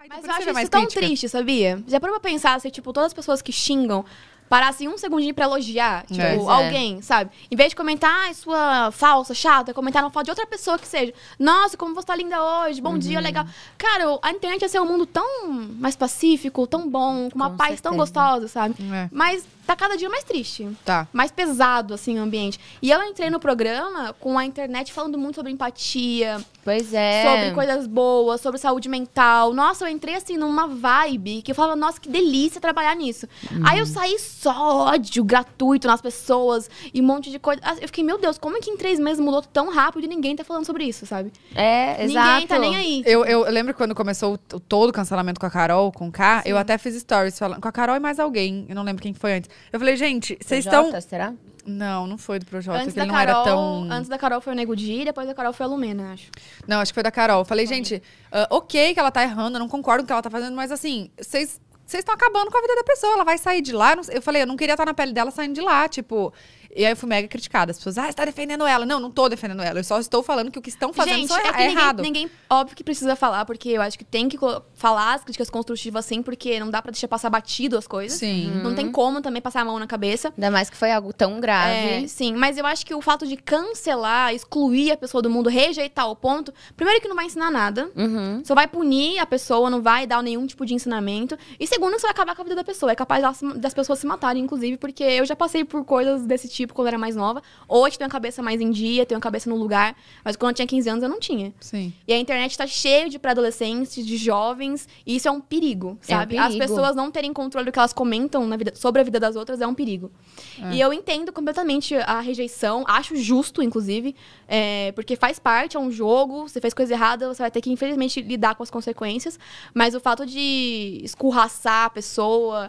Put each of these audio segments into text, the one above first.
Então, Mas por eu acho você vê isso mais tão crítica. triste, sabia? Já parou pra pensar se, tipo, todas as pessoas que xingam parassem um segundinho pra elogiar, tipo, É. alguém, sabe? Em vez de comentar, ai, sua falsa, chata, comentar uma foto de outra pessoa que seja. Nossa, como você tá linda hoje, bom dia, legal. Cara, a internet ia ser um mundo tão mais pacífico, tão bom, com uma Com paz tão certeza. gostosa, sabe? É. Mas tá cada dia mais triste. Tá. Mais pesado, assim, o ambiente. E eu entrei no programa com a internet falando muito sobre empatia, Pois é. sobre coisas boas, sobre saúde mental. Nossa, eu entrei assim numa vibe que eu falava, nossa, que delícia trabalhar nisso. Aí eu saí só ódio gratuito nas pessoas e um monte de coisa. Eu fiquei, meu Deus, como é que em 3 meses mudou tão rápido e ninguém tá falando sobre isso, sabe? É, exato. Ninguém tá nem aí. Eu lembro quando começou todo o cancelamento com a Carol, com o K, eu até fiz stories falando com a Carol e mais alguém. Eu não lembro quem foi antes. Eu falei, gente, vocês estão. Projota, será? Não foi do Projota, Antes que da, ele não Carol, era tão. antes da Carol foi o Nego Di, depois da Carol foi a Lumena, acho. Não, acho que foi da Carol. Eu falei, gente, ok que ela tá errando, eu não concordo com o que ela tá fazendo, mas assim, vocês estão acabando com a vida da pessoa, ela vai sair de lá. Eu falei, eu não queria estar na pele dela saindo de lá, tipo. E aí eu fui mega criticada. As pessoas, você tá defendendo ela. Não tô defendendo ela. Eu só estou falando que o que estão fazendo Gente, é errado. Ninguém, óbvio que precisa falar, porque eu acho que tem que falar as críticas construtivas sim, porque não dá pra deixar passar batido as coisas. Sim. Não tem como também passar a mão na cabeça. Ainda mais que foi algo tão grave. Sim, mas eu acho que o fato de cancelar, excluir a pessoa do mundo, rejeitar o ponto, primeiro que não vai ensinar nada, só vai punir a pessoa, não vai dar nenhum tipo de ensinamento. E segundo, que você vai acabar com a vida da pessoa. É capaz das pessoas se matarem, inclusive, porque eu já passei por coisas desse tipo quando eu era mais nova. Hoje tenho a cabeça mais em dia, tenho a cabeça no lugar, mas quando eu tinha 15 anos eu não tinha. Sim. E a internet tá cheia de pré-adolescentes, de jovens, e isso é um perigo, sabe? perigo. As pessoas não terem controle do que elas comentam sobre a vida das outras é um perigo. E eu entendo completamente a rejeição, acho justo, inclusive, porque faz parte, é um jogo, você fez coisa errada, você vai ter que, infelizmente, lidar com as consequências, mas o fato de escorraçar a pessoa,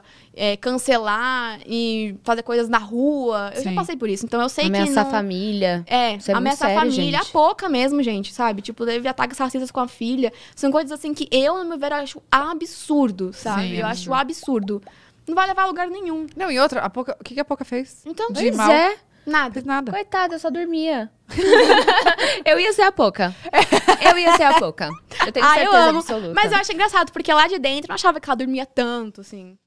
cancelar e fazer coisas na rua, eu já Sim. passei por isso, então eu sei Ameaçar que não... a família. Isso é muito ameaçar a sério, família, gente. a pouca mesmo, gente, sabe? Tipo, teve ataques racistas com a filha. São coisas assim que eu, no meu ver, acho absurdo, sabe? Sim, eu acho absurdo. Não vai levar a lugar nenhum. Não, e outra, o que a Poca fez? Então, De Pois mal. é. Não nada. fez nada. Coitada, eu só dormia. Eu ia ser a Poca. Eu ia ser a Poca. Eu tenho Eu certeza amo. absoluta. Mas eu acho engraçado, porque lá de dentro eu não achava que ela dormia tanto, assim.